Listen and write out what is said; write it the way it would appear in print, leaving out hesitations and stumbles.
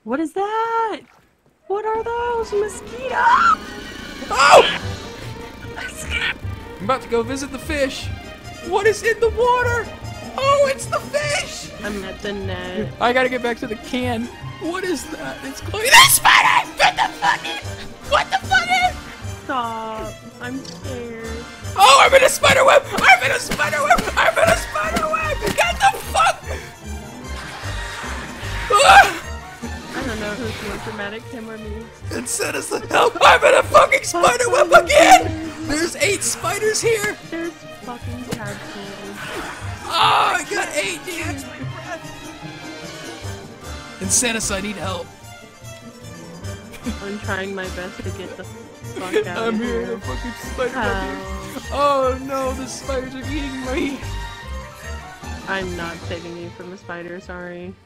What is that? What are those? Mosquitoes! Oh! I'm about to go visit the fish. What is in the water? Oh, it's the fish! I'm at the net. I gotta get back to the can. What is that? It's glowing. There's spider! What the fuck is? What the fuck is? Stop. I'm scared. Oh, I'm in a spider web! I'm in a spider web! I'm in a spider web! Get the fuck! Ah! I don't know who's more dramatic, him or me. And send us the help! I'm in a fucking spider web again! There's 8 spiders here! There's fucking tadpoles. Oh, I got 8, dude! Insanisa, I need help. I'm trying my best to get the fuck out I'm of here in here. a fucking spider web. How? Oh no, the spiders are eating me! I'm not saving you from the spider, sorry.